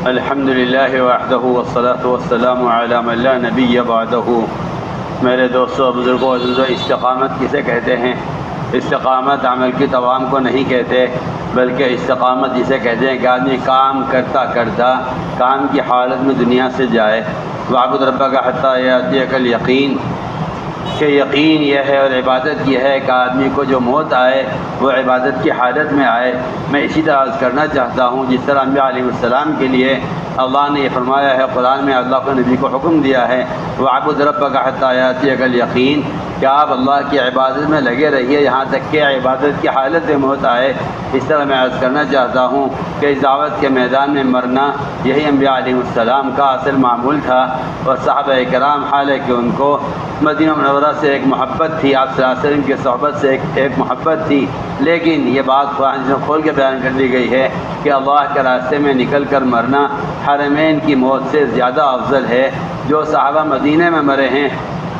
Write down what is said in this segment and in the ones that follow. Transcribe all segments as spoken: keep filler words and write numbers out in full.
الحمد للہ وحدہ والصلاۃ والسلام علی من لا نبی بعدہ۔ میرے دوستوں، بزرگوں، عزیزوں، استقامت کسے کہتے ہیں؟ استقامت عمل کی دوام کو نہیں کہتے، بلکہ استقامت جسے کہتے ہیں کہ آدمی کام کرتا کرتا کام کی حالت میں دنیا سے جائے۔ وَاعْبُدْ رَبَّكَ حَتَّىٰ يَأْتِيَكَ الْيَقِينُ، کہ یقین یہ ہے اور عبادت یہ ہے کہ آدمی کو جو موت آئے وہ عبادت کی حالت میں آئے۔ میں اسی طرح عرض کرنا چاہتا ہوں جس طرح انبیاء علیہ السلام کے لیے اللہ نے یہ فرمایا ہے، قرآن میں اللہ کے نبی کو حکم دیا ہے وَاعْبُدْ رَبَّكَ حَتَّىٰ يَأْتِيَكَ الْيَقِينُ، کہ آپ اللہ کی عبادت میں لگے رہیے یہاں تک کہ عبادت کی حالت میں موت آئے۔ اس طرح میں عرض کرنا چاہتا ہوں کہ اس دعوت کے میدان میں مرنا یہی انبیاء علیہ السلام کا اصل معمول تھا، اور صحابہ کرام حال ہے کہ ان کو مدینہ منورہ سے ایک محبت تھی، آپ صلی اللہ علیہ وسلم کی صحبت سے ایک ایک محبت تھی، لیکن یہ بات قرآن میں کھول کے بیان کر دی گئی ہے کہ اللہ کے راستے میں نکل کر مرنا حرمین کی موت سے زیادہ افضل ہے۔ جو صحابہ مدینہ میں مرے ہیں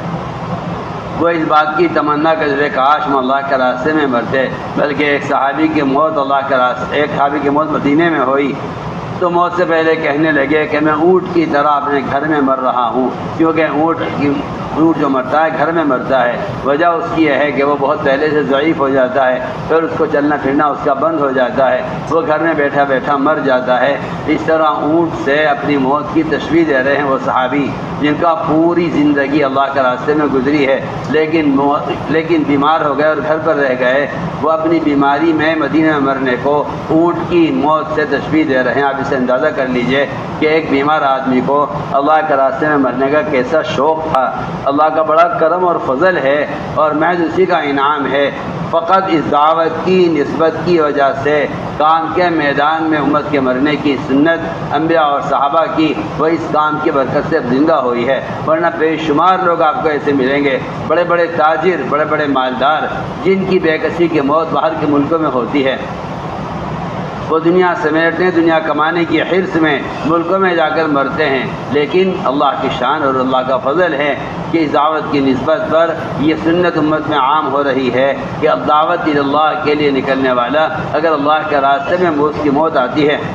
وہ اس بات کی تمنا کرتے کاش ہم اللہ کے راستے میں مرتے، بلکہ ایک صحابی کی موت اللہ کے راستے ایک صحابی کی موت مدینہ میں ہوئی تو موت سے پہلے کہنے لگے کہ میں اونٹ کی طرح اپنے گھر میں مر رہا ہوں، کیونکہ اونٹ کی اونٹ جو مرتا ہے گھر میں مرتا ہے۔ وجہ اس کی یہ ہے کہ وہ بہت پہلے سے ضعیف ہو جاتا ہے، پھر اس کو چلنا پھرنا اس کا بند ہو جاتا ہے، وہ گھر میں بیٹھا بیٹھا مر جاتا ہے۔ اس طرح اونٹ سے اپنی موت کی تشبیہ دے رہے ہیں وہ صحابی جن کا پوری زندگی اللہ کے راستے میں گزری ہے، لیکن لیکن بیمار ہو گئے اور گھر پر رہ گئے۔ وہ اپنی بیماری میں مدینہ میں مرنے کو اونٹ کی موت سے تشبیہ دے رہے ہیں۔ آپ اسے اندازہ کر لیجئے کہ ایک بیمار آدمی کو اللہ کے راستے میں مرنے کا کیسا شوق تھا۔ اللہ کا بڑا کرم اور فضل ہے اور محض اسی کا انعام ہے۔ فقط اس دعوت کی نسبت کی وجہ سے کام کے میدان میں امت کے مرنے کی سنت انبیاء اور صحابہ کی وہ اس کام کی برکت سے زندہ ہوئی ہے، ورنہ بے شمار لوگ آپ کو ایسے ملیں گے، بڑے بڑے تاجر، بڑے بڑے مالدار، جن کی بے کسی کی موت باہر کے ملکوں میں ہوتی ہے۔ وہ دنیا سمیٹتے ہیں، دنیا کمانے کی حرص میں ملکوں میں جا کر مرتے ہیں، لیکن اللہ کی شان اور اللہ کا فضل ہے کہ اس دعوت کی نسبت پر یہ سنت امت میں عام ہو رہی ہے کہ اب دعوت اللہ کے لیے نکلنے والا اگر اللہ کے راستے میں اس کی موت آتی ہے،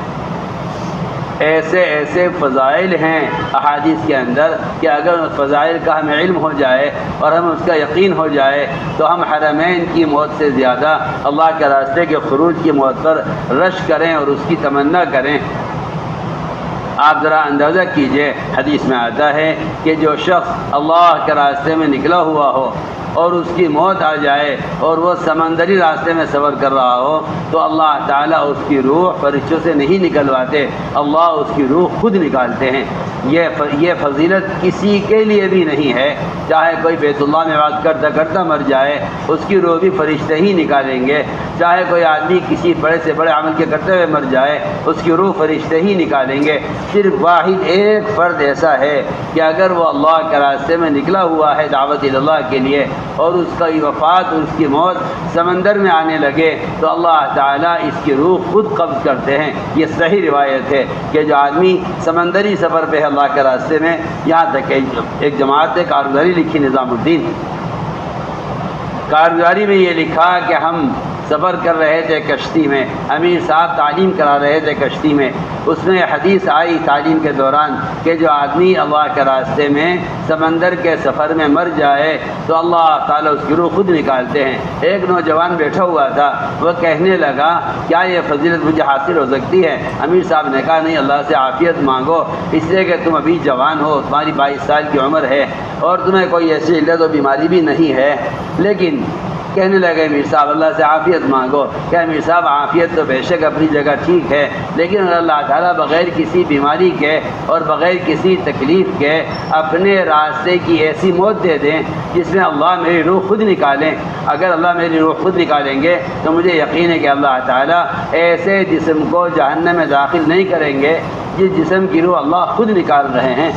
ایسے ایسے فضائل ہیں احادیث کے اندر کہ اگر اس فضائل کا ہمیں علم ہو جائے اور ہمیں اس کا یقین ہو جائے تو ہم حرمین کی موت سے زیادہ اللہ کے راستے کے خروج کی موت پر رش کریں اور اس کی تمنا کریں۔ آپ ذرا اندازہ کیجئے، حدیث میں آتا ہے کہ جو شخص اللہ کے راستے میں نکلا ہوا ہو اور اس کی موت آ جائے اور وہ سمندری راستے میں سفر کر رہا ہو تو اللہ تعالیٰ اس کی روح فرشتوں سے نہیں نکلواتے، اللہ اس کی روح خود نکالتے ہیں۔ یہ یہ فضیلت کسی کے لیے بھی نہیں ہے، چاہے کوئی بیت اللہ میں بات کرتا کرتا مر جائے اس کی روح بھی فرشتے ہی نکالیں گے، چاہے کوئی آدمی کسی بڑے سے بڑے عمل کے کرتے ہوئے مر جائے اس کی روح فرشتے ہی نکالیں گے۔ صرف واحد ایک فرد ایسا ہے کہ اگر وہ اللہ کے راستے میں نکلا ہوا ہے دعوت اللہ کے لیے اور اس کا وفات اور اس کی موت سمندر میں آنے لگے تو اللہ تعالیٰ اس کی روح خود قبض کرتے ہیں۔ یہ صحیح روایت ہے کہ جو آدمی سمندری سفر پہ ہے اللہ کے راستے میں، یہاں تک کہ ایک جماعت نے کارگزاری لکھی نظام الدین، کارگزاری میں یہ لکھا کہ ہم سفر کر رہے تھے کشتی میں، امیر صاحب تعلیم کرا رہے تھے کشتی میں، اس میں حدیث آئی تعلیم کے دوران کہ جو آدمی اللہ کے راستے میں سمندر کے سفر میں مر جائے تو اللہ تعالیٰ اس کی روح خود نکالتے ہیں۔ ایک نوجوان بیٹھا ہوا تھا، وہ کہنے لگا کیا یہ فضیلت مجھے حاصل ہو سکتی ہے؟ امیر صاحب نے کہا نہیں، اللہ سے عافیت مانگو، اس لیے کہ تم ابھی جوان ہو، تمہاری بائیس سال کی عمر ہے اور تمہیں کوئی ایسی علت و بیماری بھی نہیں ہے۔ لیکن کہنے لگے امیر صاحب اللہ سے عافیت مانگو۔ کہ امیر صاحب عافیت تو بے شک اپنی جگہ ٹھیک ہے، لیکن اگر اللہ تعالیٰ بغیر کسی بیماری کے اور بغیر کسی تکلیف کے اپنے راستے کی ایسی موت دے دیں جس میں اللہ میری روح خود نکالیں، اگر اللہ میری روح خود نکالیں گے تو مجھے یقین ہے کہ اللہ تعالیٰ ایسے جسم کو جہنم میں داخل نہیں کریں گے جس جسم کی روح اللہ خود نکال رہے ہیں۔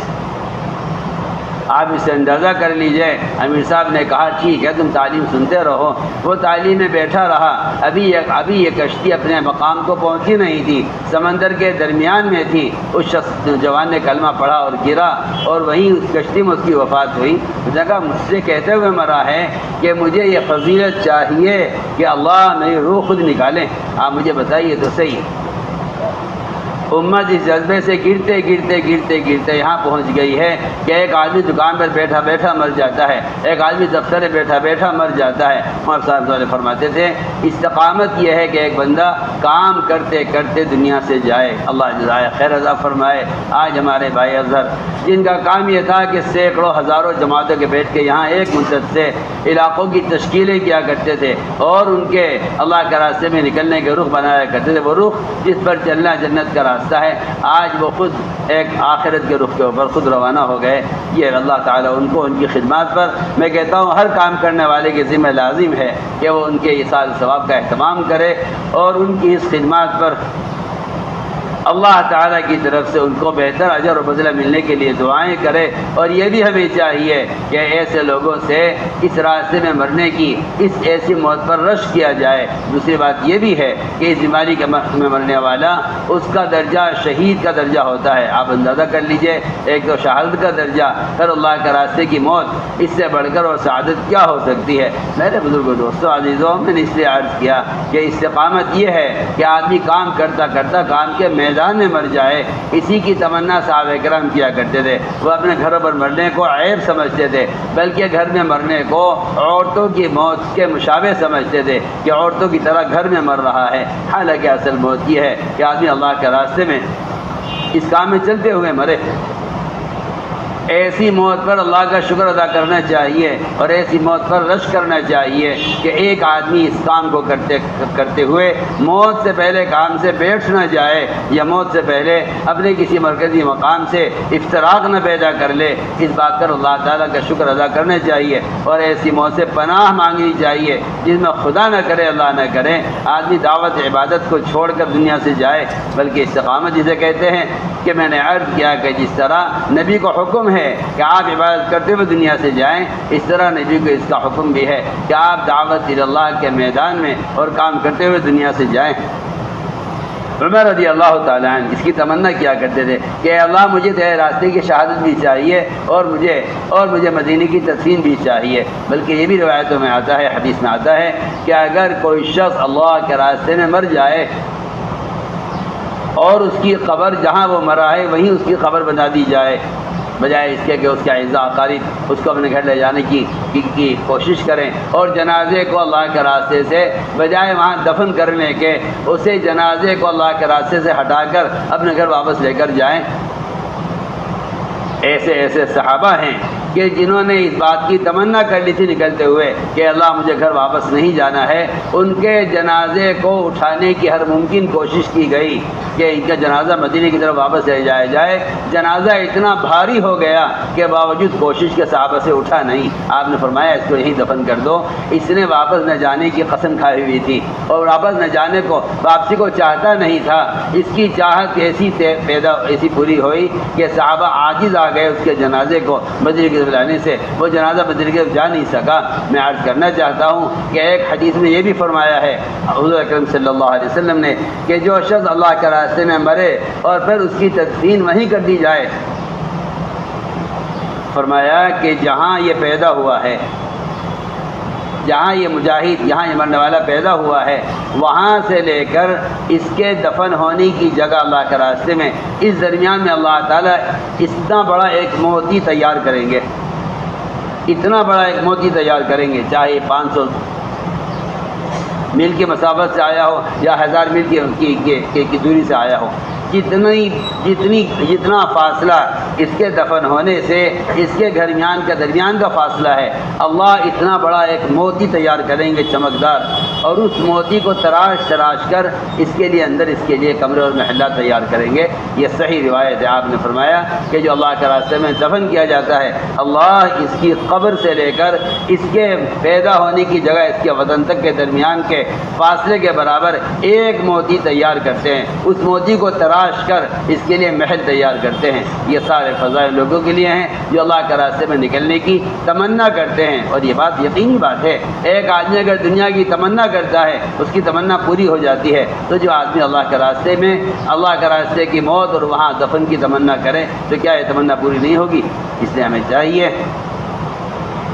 آپ اسے اندازہ کر لیجئے۔ امیر صاحب نے کہا ٹھیک ہے تم تعلیم سنتے رہو۔ وہ تعلیم میں بیٹھا رہا، ابھی یہ ابھی یہ کشتی اپنے مقام کو پہنچی نہیں تھی، سمندر کے درمیان میں تھی۔ اس شخص جوان نے کلمہ پڑھا اور گرا اور وہیں اس کشتی میں اس کی وفات ہوئی۔ اس نے کہا مجھ سے کہتے ہوئے مرا ہے کہ مجھے یہ فضیلت چاہیے کہ اللہ میری روح خود نکالیں۔ آپ مجھے بتائیے تو صحیح، امت اس جذبے سے گرتے گرتے گرتے گرتے یہاں پہنچ گئی ہے کہ ایک آدمی دکان پر بیٹھا بیٹھا مر جاتا ہے، ایک آدمی دفتر میں بیٹھا بیٹھا مر جاتا ہے۔ محمد صاحب صاحب فرماتے تھے استقامت یہ ہے کہ ایک بندہ کام کرتے کرتے دنیا سے جائے، اللہ جزائے خیر عطا فرمائے۔ آج ہمارے بھائی اظہر جن کا کام یہ تھا کہ سینکڑوں ہزاروں جماعتوں کے بیٹھ کے یہاں ایک مدت سے علاقوں کی تشکیلیں کیا کرتے تھے اور ان کے اللہ کے راستے میں نکلنے کے رخ بنایا کرتے تھے، وہ رخ جس پر چلنا جنت کا راستہ ہے، آج وہ خود ایک آخرت کے رخ کے اوپر خود روانہ ہو گئے۔ یہ اللہ تعالیٰ ان کو ان کی خدمات پر، میں کہتا ہوں ہر کام کرنے والے کے ذمہ لازم ہے کہ وہ ان کے ایصال ثواب کا اہتمام کرے اور ان کی اس خدمات پر اللہ تعالیٰ کی طرف سے ان کو بہتر اجر و بدلہ ملنے کے لیے دعائیں کرے۔ اور یہ بھی ہمیں چاہیے کہ ایسے لوگوں سے اس راستے میں مرنے کی، اس ایسی موت پر رش کیا جائے۔ دوسری بات یہ بھی ہے کہ اس بیماری کے میں مرنے والا اس کا درجہ شہید کا درجہ ہوتا ہے۔ آپ اندازہ کر لیجئے، ایک تو شہادت کا درجہ، پھر اللہ کے راستے کی موت، اس سے بڑھ کر اور سعادت کیا ہو سکتی ہے؟ میرے بزرگوں، دوستوں، عزیزوں، میں نے اس لیے عرض کیا کہ استقامت یہ ہے کہ آدمی کام کرتا کرتا کام کے میدان میں مر جائے۔ اسی کی تمنا صحابہ کرام کیا کرتے تھے۔ وہ اپنے گھروں پر مرنے کو عیب سمجھتے تھے، بلکہ گھر میں مرنے کو عورتوں کی موت کے مشابہ سمجھتے تھے کہ عورتوں کی طرح گھر میں مر رہا ہے۔ حالانکہ اصل موت یہ ہے کہ آدمی اللہ کے راستے میں اس کام میں چلتے ہوئے مرے۔ ایسی موت پر اللہ کا شکر ادا کرنا چاہیے اور ایسی موت پر رش کرنا چاہیے کہ ایک آدمی اس کام کو کرتے کرتے ہوئے موت سے پہلے کام سے بیٹھ نہ جائے یا موت سے پہلے اپنے کسی مرکزی مقام سے افتراق نہ پیدا کر لے۔ اس بات پر اللہ تعالیٰ کا شکر ادا کرنا چاہیے اور ایسی موت سے پناہ مانگنی چاہیے جس میں خدا نہ کرے، اللہ نہ کرے، آدمی دعوت عبادت کو چھوڑ کر دنیا سے جائے، بلکہ استقامت جسے کہتے ہیں کہ میں نے عرض کیا کہ جس طرح نبی کو حکم ہے کہ آپ عبادت کرتے ہوئے دنیا سے جائیں، اس طرح نبی کو اس کا حکم بھی ہے کہ آپ دعوت اللہ کے میدان میں اور کام کرتے ہوئے دنیا سے جائیں۔ عمر رضی اللہ تعالیٰ عنہ اس کی تمنا کیا کرتے تھے کہ اے اللہ مجھے تیرے راستے کی شہادت بھی چاہیے اور مجھے اور مجھے مدینے کی تدفین بھی چاہیے۔ بلکہ یہ بھی روایتوں میں آتا ہے، حدیث میں آتا ہے کہ اگر کوئی شخص اللہ کے راستے میں مر جائے اور اس کی قبر جہاں وہ مرا ہے وہیں اس کی قبر بنا دی جائے، بجائے اس کے کہ اس کے اعزاء اقارب اس کو اپنے گھر لے جانے کی کی, کی کوشش کریں اور جنازے کو اللہ کے راستے سے بجائے وہاں دفن کرنے کے اسے جنازے کو اللہ کے راستے سے ہٹا کر اپنے گھر واپس لے کر جائیں۔ ایسے ایسے صحابہ ہیں کہ جنہوں نے اس بات کی تمنا کر لی تھی نکلتے ہوئے کہ اللہ مجھے گھر واپس نہیں جانا ہے، ان کے جنازے کو اٹھانے کی ہر ممکن کوشش کی گئی کہ ان کا جنازہ مدینے کی طرف واپس لے جایا جائے۔ جنازہ اتنا بھاری ہو گیا کہ باوجود کوشش کے صحابہ سے اٹھا نہیں۔ آپ نے فرمایا اس کو یہیں دفن کر دو۔ اس نے واپس نہ جانے کی قسم کھائی ہوئی تھی اور واپس نہ جانے کو واپسی کو چاہتا نہیں تھا۔ اس کی چاہت ایسی پیدا ایسی پوری ہوئی کہ صحابہ عاجز آ گئے اس کے جنازے کو مدینے کی طرف لانے سے، وہ جنازہ مدینے کی طرف جا نہیں سکا۔ میں عرض کرنا چاہتا ہوں کہ ایک حدیث میں یہ بھی فرمایا ہے حضور اکرم صلی اللہ علیہ وسلم نے کہ جو شخص اللہ کے راستے میں مرے اور پھر اس کی تدفین وہیں کر دی جائے، فرمایا کہ جہاں یہ پیدا ہوا ہے، جہاں یہ مجاہد یہاں یہ مرنے والا پیدا ہوا ہے، وہاں سے لے کر اس کے دفن ہونے کی جگہ اللہ کے راستے میں اس درمیان میں اللہ تعالیٰ اتنا بڑا ایک موتی تیار کریں گے، اتنا بڑا ایک موتی تیار کریں گے، چاہے پانچ سو میل کی مسافت سے آیا ہو یا ہزار میل کی کی, کی دوری سے آیا ہو، جتنی جتنی جتنا فاصلہ اس کے دفن ہونے سے اس کے درمیان کا درمیان کا فاصلہ ہے، اللہ اتنا بڑا ایک موتی تیار کریں گے چمکدار، اور اس موتی کو تراش تراش کر اس کے لیے اندر اس کے لیے کمرے اور محلہ تیار کریں گے۔ یہ صحیح روایت ہے۔ آپ نے فرمایا کہ جو اللہ کے راستے میں دفن کیا جاتا ہے، اللہ اس کی قبر سے لے کر اس کے پیدا ہونے کی جگہ اس کے وطن تک کے درمیان کے فاصلے کے برابر ایک موتی تیار کرتے ہیں، اس موتی کو تراش کر اس کے لیے محل تیار کرتے ہیں۔ یہ سارے فضائل لوگوں کے لیے ہیں جو اللہ کے راستے میں نکلنے کی تمنا کرتے ہیں، اور یہ بات یقینی بات ہے، ایک آدمی اگر دنیا کی تمنا کرتا ہے اس کی تمنا پوری ہو جاتی ہے، تو جو آدمی اللہ کے راستے میں اللہ کے راستے کی موت اور وہاں دفن کی تمنا کرے تو کیا یہ تمنا پوری نہیں ہوگی؟ اس لیے ہمیں چاہیے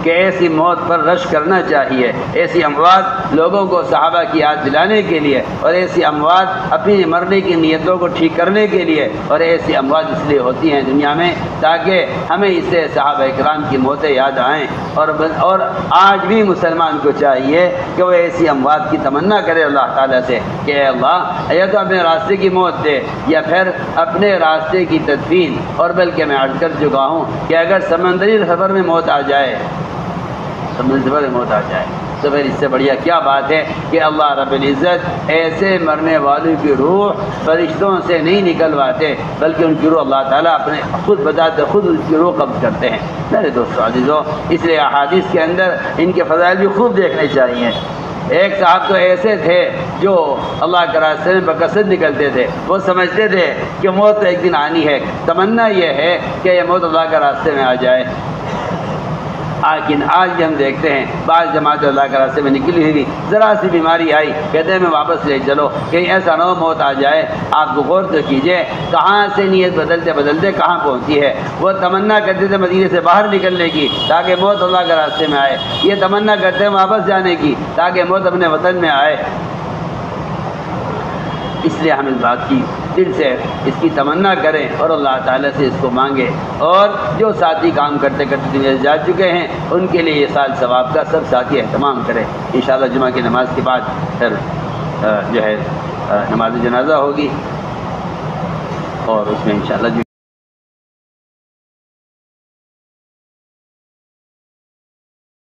کہ ایسی موت پر رش کرنا چاہیے. ایسی اموات لوگوں کو صحابہ کی یاد دلانے کے لیے، اور ایسی اموات اپنی مرنے کی نیتوں کو ٹھیک کرنے کے لیے، اور ایسی اموات اس لیے ہوتی ہیں دنیا میں تاکہ ہمیں اس سے صحابہ کرام کی موتیں یاد آئیں. اور اور آج بھی مسلمان کو چاہیے کہ وہ ایسی اموات کی تمنا کرے اللہ تعالیٰ سے کہ اے اللہ یا تو اپنے راستے کی موت دے یا پھر اپنے راستے کی تدفین. اور بلکہ میں عرض کر چکا ہوں کہ اگر سمندری سفر میں موت آ جائے سمندری سفر میں موت آ جائے تو پھر اس سے بڑھیا کیا بات ہے کہ اللہ رب العزت ایسے مرنے والوں کی روح فرشتوں سے نہیں نکلواتے بلکہ ان کی روح اللہ تعالیٰ اپنے خود بذات خود ان کی روح قبض کرتے ہیں. میرے دوستو عزیزو، اس لیے احادیث کے اندر ان کے فضائل بھی خوب دیکھنے چاہیے. ایک صاحب تو ایسے تھے جو اللہ کے راستے میں بکثرت نکلتے تھے. وہ سمجھتے تھے کہ موت تو ایک دن آنی ہے، تمنا یہ ہے کہ یہ موت اللہ کے راستے میں آ جائے. لیکن آج بھی ہم دیکھتے ہیں بعض جماعتیں اللہ کے راستے میں نکلی ہوئی، ذرا سی بیماری آئی کہتے ہیں میں واپس لے چلو، کہیں ایسا نہ ہو موت آ جائے. آپ کو غور تو کیجئے کہاں سے نیت بدلتے بدلتے کہاں پہنچی ہے. وہ تمنا کرتے تھے مدینے سے باہر نکلنے کی تاکہ موت اللہ کے راستے میں آئے، یہ تمنا کرتے ہیں واپس جانے کی تاکہ موت اپنے وطن میں آئے. اس لیے ہم اس بات کی دل سے اس کی تمنا کریں اور اللہ تعالیٰ سے اس کو مانگیں. اور جو ساتھی کام کرتے کرتے دنیا سے جا چکے ہیں ان کے لیے یہ سال ثواب کا سب ساتھی اہتمام کریں. انشاءاللہ جمعہ کی نماز کے بعد پھر جو ہے نماز جنازہ ہوگی اور اس میں انشاءاللہ